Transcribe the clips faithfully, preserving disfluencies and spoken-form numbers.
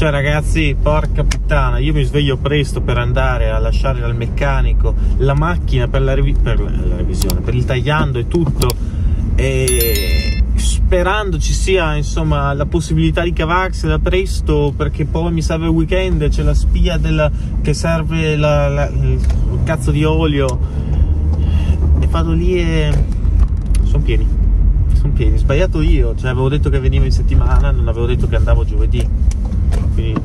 Cioè ragazzi, porca puttana, io mi sveglio presto per andare a lasciare al meccanico la macchina per la, revi per la revisione, per il tagliando e tutto, e sperando ci sia insomma la possibilità di cavarsela presto, perché poi mi serve il weekend, c'è la spia della, che serve la, la, il cazzo di olio, e vado lì e sono pieni, sono pieni, sbagliato io, cioè avevo detto che venivo in settimana, non avevo detto che andavo giovedì, quindi,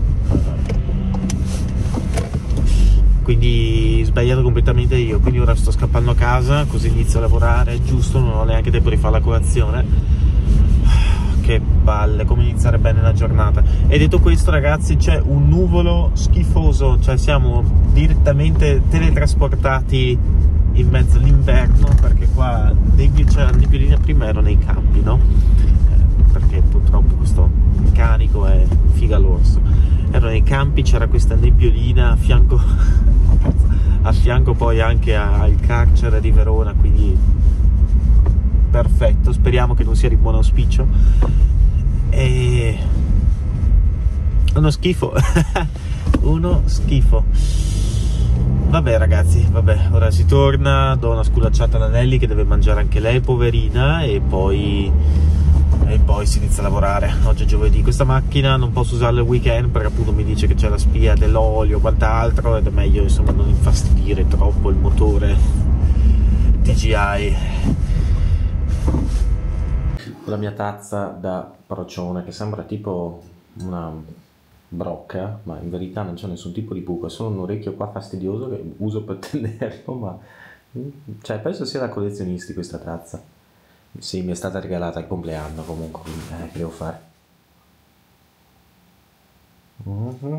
quindi sbagliato completamente io, quindi ora sto scappando a casa, così inizio a lavorare, giusto, non ho neanche tempo di fare la colazione. Che palle, come iniziare bene la giornata. E detto questo ragazzi, c'è un nuvolo schifoso, cioè siamo direttamente teletrasportati in mezzo all'inverno, perché qua c'è la nebbiolina, prima ero nei campi, no? Eh, perché purtroppo questo meccanico è figa l'orso, ero nei campi, c'era questa nebbiolina a fianco a fianco poi anche al carcere di Verona, quindi perfetto, speriamo che non sia di buon auspicio. E uno schifo uno schifo. Vabbè ragazzi, vabbè, ora si torna, do una sculacciata a Nelly che deve mangiare anche lei, poverina, e poi e poi si inizia a lavorare. Oggi è giovedì, questa macchina non posso usarla il weekend perché appunto mi dice che c'è la spia dell'olio, quant'altro, ed è meglio insomma non infastidire troppo il motore D J I. La mia tazza da procione, che sembra tipo una brocca, ma in verità non c'è nessun tipo di buco, è solo un orecchio qua fastidioso che uso per tenerlo, ma cioè penso sia da collezionisti questa tazza. Sì, mi è stata regalata al compleanno comunque, quindi eh, che devo fare? Mm-hmm.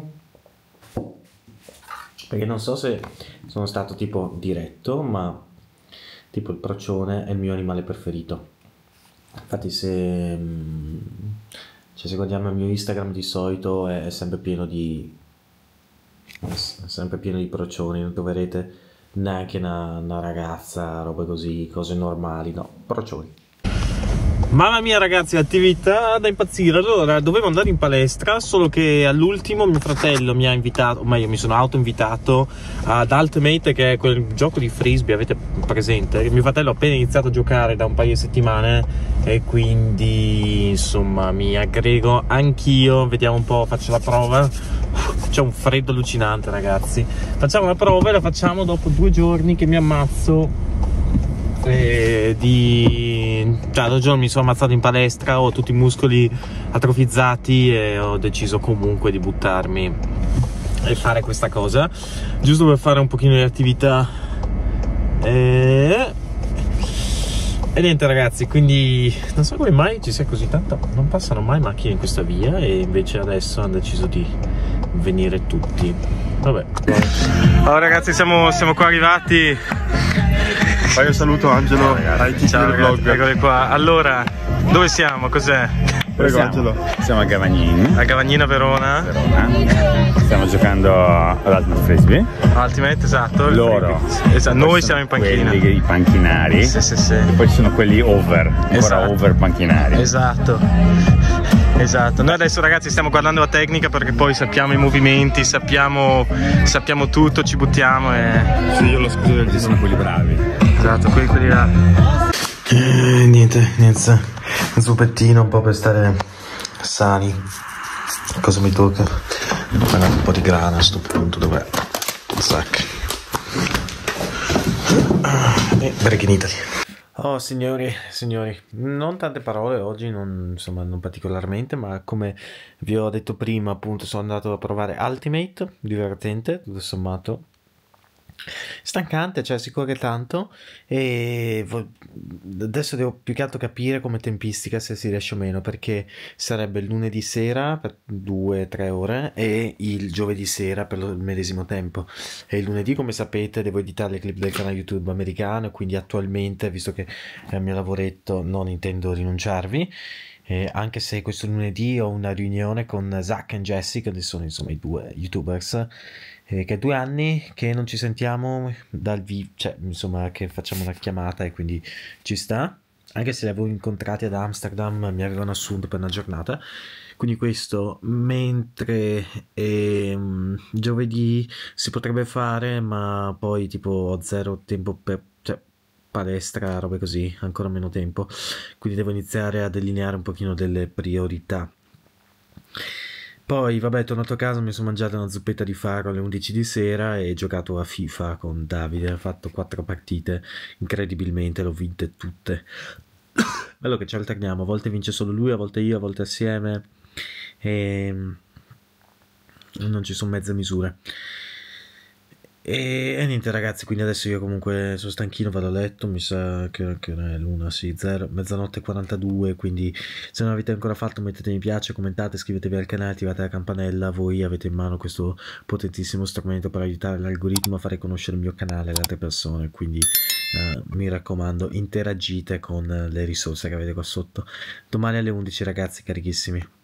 Perché non so se sono stato tipo diretto, ma tipo il procione è il mio animale preferito. Infatti se, cioè se guardiamo il mio Instagram di solito è, è sempre pieno di è sempre pieno di procioni, non troverete neanche una, una ragazza, robe così, cose normali, no, procioni. Mamma mia ragazzi, attività da impazzire. Allora, dovevo andare in palestra, solo che all'ultimo mio fratello mi ha invitato, o meglio mi sono auto invitato ad Ultimate, che è quel gioco di frisbee, avete presente? Mio fratello ha appena iniziato a giocare da un paio di settimane e quindi insomma mi aggrego anch'io, vediamo un po', faccio la prova. C'è un freddo allucinante ragazzi, facciamo la prova e la facciamo dopo due giorni che mi ammazzo. Eh, di cioè, l'altro giorno mi sono ammazzato in palestra, ho tutti i muscoli atrofizzati e ho deciso comunque di buttarmi e fare questa cosa giusto per fare un pochino di attività e, e niente ragazzi, quindi non so come mai ci sia così tanto, non passano mai macchine in questa via e invece adesso hanno deciso di venire tutti. Vabbè, allora ragazzi, siamo, siamo qua arrivati. Fai un saluto Angelo, ciao, ciao ragazzi, eccole qua. Allora, dove siamo? Cos'è? Prego siamo? Angelo. Siamo a Gavagnini. A Gavagnino, Verona. Verona. Stiamo giocando all'Ultimate Frisbee. Ultimate, esatto. Loro. Esatto. Noi siamo in panchina. Quelli, i panchinari. Sì, sì, sì. E poi ci sono quelli over, ancora esatto. over panchinari. Esatto. Esatto, noi adesso ragazzi stiamo guardando la tecnica perché poi sappiamo i movimenti, sappiamo, sappiamo tutto, ci buttiamo e... Sì, io lo scuso del Ci sono quelli bravi. Esatto, quelli, quelli là. Eh, niente, niente, un zupettino un po' per stare sani. Cosa mi tocca? Magari un po' di grana a sto punto, dov'è? Zac. E break in Italy. Oh signori, signori, non tante parole oggi, non, insomma non particolarmente, ma come vi ho detto prima appunto sono andato a provare Ultimate, divertente, tutto sommato, stancante, cioè si corre tanto e adesso devo più che altro capire come tempistica se si riesce o meno, perché sarebbe il lunedì sera per due tre ore e il giovedì sera per il medesimo tempo, e il lunedì come sapete devo editare le clip del canale YouTube americano, quindi attualmente, visto che è il mio lavoretto, non intendo rinunciarvi. Eh, anche se questo lunedì ho una riunione con Zach e Jesse, che sono insomma i due youtubers, eh, che è due anni che non ci sentiamo dal vivo, cioè insomma che facciamo una chiamata e quindi ci sta. anche se li avevo incontrati ad Amsterdam, mi avevano assunto per una giornata. Quindi questo, mentre ehm, giovedì si potrebbe fare, ma poi tipo ho zero tempo per, cioè, palestra, robe così, ancora meno tempo, quindi devo iniziare a delineare un pochino delle priorità. Poi vabbè, tornato a casa, mi sono mangiato una zuppetta di faro alle undici di sera e giocato a FIFA con Davide, ho fatto quattro partite, incredibilmente le ho vinte tutte. Bello che ci alterniamo, a volte vince solo lui, a volte io, a volte assieme, e non ci sono mezze misure. E, e niente ragazzi, quindi adesso io comunque sono stanchino, vado a letto, mi sa che, che è l'una, sì, zero, mezzanotte e quarantadue, quindi se non avete ancora fatto mettete mi piace, commentate, iscrivetevi al canale, attivate la campanella, voi avete in mano questo potentissimo strumento per aiutare l'algoritmo a fare conoscere il mio canale alle altre persone, quindi uh, mi raccomando, interagite con le risorse che avete qua sotto. Domani alle undici ragazzi, carichissimi.